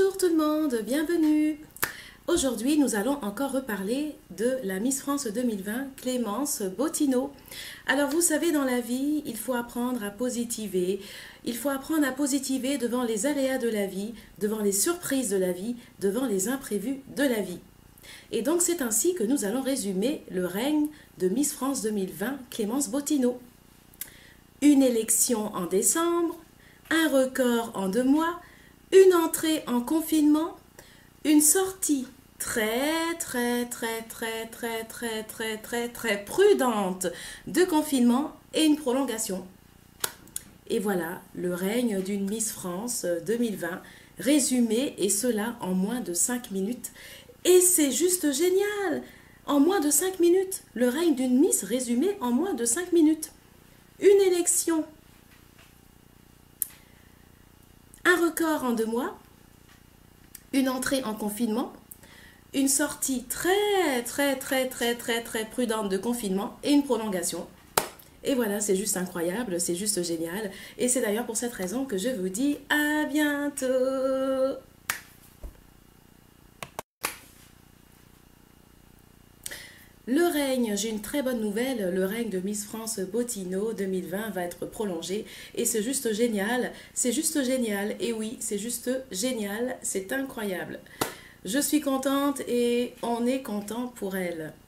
Bonjour tout le monde, bienvenue. Aujourd'hui, nous allons encore reparler de la Miss France 2020, Clémence Bottineau. Alors, vous savez, dans la vie, il faut apprendre à positiver. Il faut apprendre à positiver devant les aléas de la vie, devant les surprises de la vie, devant les imprévus de la vie. Et donc, c'est ainsi que nous allons résumer le règne de Miss France 2020, Clémence Bottineau. Une élection en décembre, un record en 2 mois, une entrée en confinement, une sortie très prudente de confinement et une prolongation. Et voilà le règne d'une Miss France 2020 résumé, et cela en moins de 5 minutes. Et c'est juste génial! En moins de 5 minutes, le règne d'une Miss résumé en moins de 5 minutes. Une élection, un record en 2 mois, une entrée en confinement, une sortie très prudente de confinement et une prolongation. Et voilà, c'est juste incroyable, c'est juste génial. Et c'est d'ailleurs pour cette raison que je vous dis à bientôt. Le règne, j'ai une très bonne nouvelle, le règne de Miss France Bottineau 2020 va être prolongé et c'est juste génial, et oui, c'est juste génial, c'est incroyable. Je suis contente et on est content pour elle.